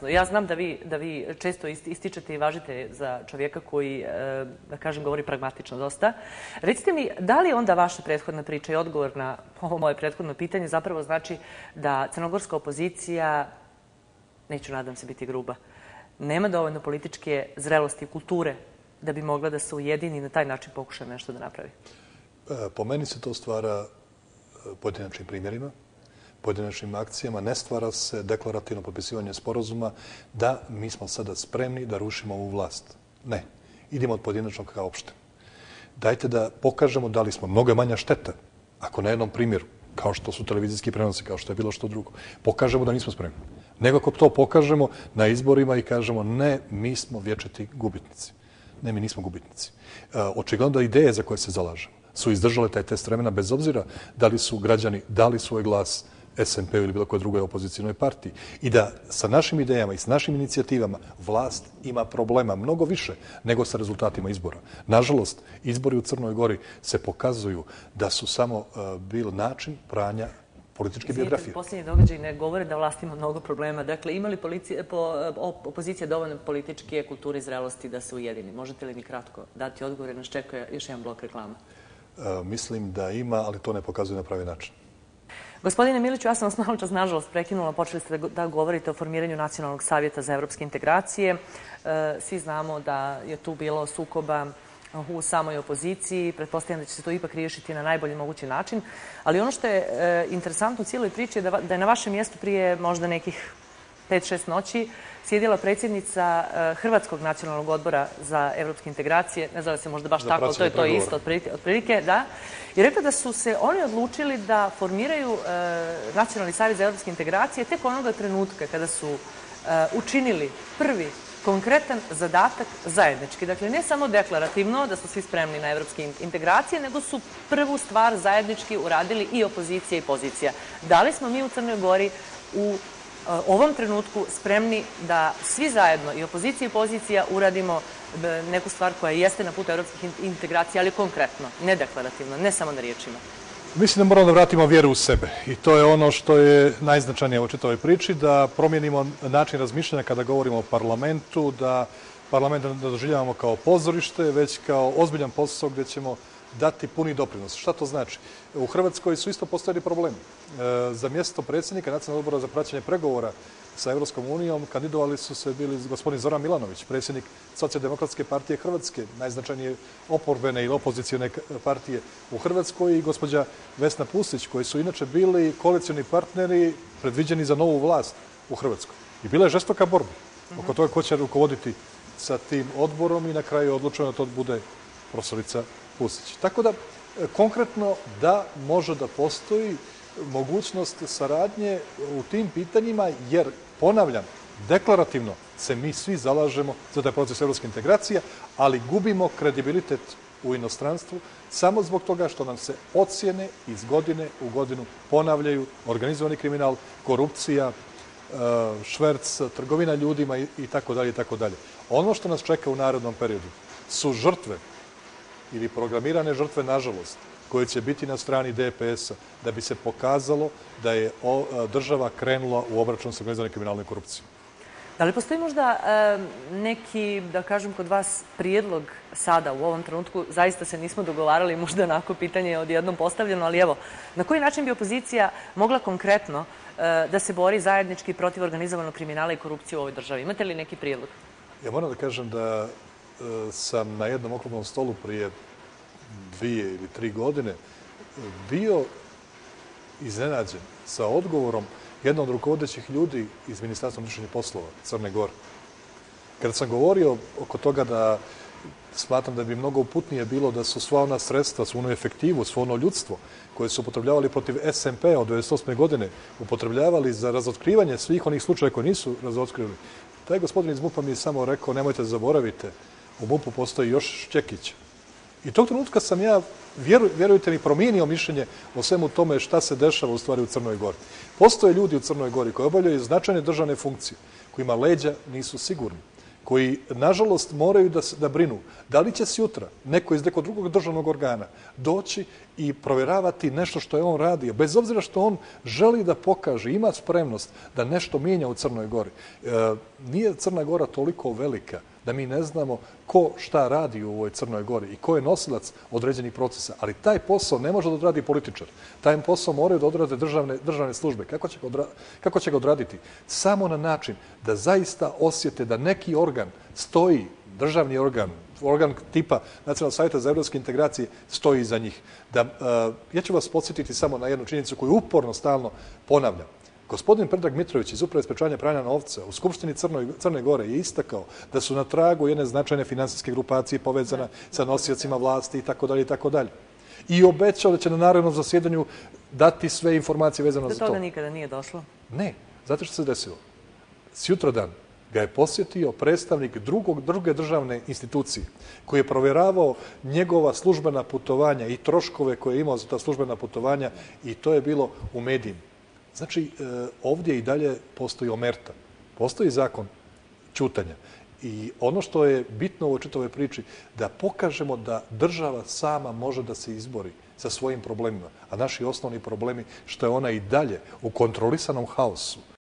jasno. Ja znam da vi često ističete i važite za čovjeka koji, da kažem, govori pragmatično dosta. Recite mi, da li onda vaša prethodna priča i odgovor na ovo moje prethodno pitanje zapravo znači da crnogorska opozicija, neću nadam se biti gruba, nema dovoljno političke zrelosti i kulture da bi mogla da se ujedini i na taj način pokuša nešto da napravi? Po meni se to stvara pojedinačnim primjerima, pojedinačnim akcijama. Ne stvara se deklarativno potpisivanje sporazuma da mi smo sada spremni da rušimo ovu vlast. Ne. Idemo od pojedinačnog ka opšte. Dajte da pokažemo da li smo mnogo manja šteta, ako na jednom primjeru, kao što su televizijski prenosi, kao što je bilo što drugo, pokažemo da nismo spremni. Nego ako to pokažemo na izborima i kažemo ne, mi smo vječiti gubitnici. Ne, mi nismo gubitnici. Očigledno da ideje za koje se zalažemo su izdržale taj test vremena bez obzira da li su građani dali svoj glas SNP-u ili bilo koje drugoj opozicijnoj partiji. I da sa našim idejama i s našim inicijativama vlast ima problema mnogo više nego sa rezultatima izbora. Nažalost, izbori u Crnoj Gori se pokazuju da su samo bil način pranja političke biografije. Posljednji događaj ne govore da vlast ima mnogo problema. Dakle, ima li opozicija dovoljno političke kulture i zrelosti da se ujedini? Možete li mi kratko dati odgovor jer nas čeka još jedan blok reklama? Mislim da ima, ali to ne pokazuje na pravi način. Gospodine Miliću, ja sam vas malo čas, nažalost, prekinula. Počeli ste da govorite o formiranju Nacionalnog savjeta za evropske integracije. Svi znamo da je tu bilo sukoba u samoj opoziciji. Pretpostavljam da će se to ipak riješiti na najbolji mogući način. Ali ono što je interesantno u cijeloj priči je da je na vašem mjestu prije možda nekih 5-6 noći sjedila predsjednica Hrvatskog nacionalnog odbora za evropske integracije, ne zove se možda baš tako, ali to je to isto, otprilike, da, i rekla da su se oni odlučili da formiraju Nacionalni savjet za evropske integracije tek onoga trenutka kada su učinili prvi konkretan zadatak zajednički. Dakle, ne samo deklarativno da smo svi spremni na evropske integracije, nego su prvu stvar zajednički uradili i opozicija i pozicija. Da li smo mi u Crnoj Gori u ovom trenutku spremni da svi zajedno, i opozicija i pozicija, uradimo neku stvar koja jeste na putu evropskih integracija, ali konkretno, ne deklarativno, ne samo na riječima? Mislim da moramo da vratimo vjeru u sebe i to je ono što je najznačajnije u čitavoj priči, da promijenimo način razmišljanja kada govorimo o parlamentu, da parlament ne doživljavamo kao pozorište, već kao ozbiljan posao gdje ćemo dati puni doprinos. Šta to znači? U Hrvatskoj su isto postojali problemi. Za mjesto predsjednika Nacionalnog odbora za praćenje pregovora sa Evropskom unijom kandidovali su se bili gospodin Zoran Milanović, predsjednik Socijaldemokratske partije Hrvatske, najznačajnije oporbene ili opozicijone partije u Hrvatskoj, i gospođa Vesna Pusić, koji su inače bili koalicioni partneri predviđeni za novu vlast u Hrvatskoj. I bila je žestoka borba oko toga ko će rukovoditi sa tim odborom i na kraju je odlučeno da to bude profesorica Pusić. Tako da, konkretno, da može da postoji mogućnost saradnje u tim pitanjima, jer, ponavljam, deklarativno se mi svi zalažemo za taj proces evropske integracije, ali gubimo kredibilitet u inostranstvu samo zbog toga što nam se ocjene iz godine u godinu ponavljaju organizovani kriminal, korupcija, šverc, trgovina ljudima i tako dalje i tako dalje. Ono što nas čeka u narednom periodu su žrtve ili programirane žrtve, nažalost, koje će biti na strani DPS-a, da bi se pokazalo da je država krenula u obračun sa organizovanim kriminalnom korupcijom. Da li postoji možda neki, da kažem, kod vas prijedlog sada u ovom trenutku? Zaista se nismo dogovarali, možda onako pitanje je odjednom postavljeno, ali evo, na koji način bi opozicija mogla konkretno da se bori zajednički protiv organizovanog kriminala i korupcije u ovoj državi? Imate li neki prijedlog? Ja moram da kažem da sam na jednom okruglom stolu prije 2 ili 3 godine bio iznenađen sa odgovorom jednog od rukovodećih ljudi iz Ministarstva unutrašnjih poslova Crne Gore. Kada sam govorio oko toga da smatram da bi mnogo uputnije bilo da su sva ona sredstva, svu onu efektivu, svo ono ljudstvo koje su upotrebljavali protiv SMP-a od 1998. godine, upotrebljavali za razotkrivanje svih onih slučaja koji nisu razotkrili. Taj gospodin iz MUP-a mi je samo rekao, nemojte zaboravite, u MUP-u postoji još Šćekić. I tog trenutka sam ja, vjerujte mi, promijenio mišljenje o svemu tome šta se dešava u stvari u Crnoj Gori. Postoje ljudi u Crnoj Gori koji obavljaju značajne državne funkcije, kojima leđa nisu sigurni, koji, nažalost, moraju da brinu da li će sutra neko iz nekog drugog državnog organa doći i provjeravati nešto što je on radio, bez obzira što on želi da pokaže, ima spremnost da nešto mijenja u Crnoj Gori. Nije Crna Gora toliko velika da mi ne znamo ko šta radi u ovoj Crnoj Gori i ko je nosilac određenih procesa, ali taj posao ne može da odradi političar. Taj posao moraju da odrade državne službe. Kako će ga odraditi? Samo na način da zaista osjete da neki organ stoji, državni organ tipa Nacionalnog savjeta za evropske integracije stoji iza njih. Ja ću vas podsjetiti samo na jednu činjenicu koju uporno stalno ponavljam. Gospodin Predrag Mitrović iz Uprave sprečavanja pranja novca u Skupštini Crne Gore je istakao da su na tragu jedne značajne finansijske grupacije povezane sa nosiocima vlasti itd. I obećao da će na narednom zasjedanju dati sve informacije vezano za to. Do toga nikada nije došlo? Ne. Znate što se desilo? Sutradan ga je posjetio predstavnik druge državne institucije koji je provjeravao njegova službena putovanja i troškove koje je imao za ta službena putovanja i to je bilo u medijima. Znači, ovdje i dalje postoji omerta. Postoji zakon ćutanja. I ono što je bitno u ovoj čitavoj priči, da pokažemo da država sama može da se izbori sa svojim problemima. A naši osnovni problemi što je ona i dalje u kontrolisanom haosu,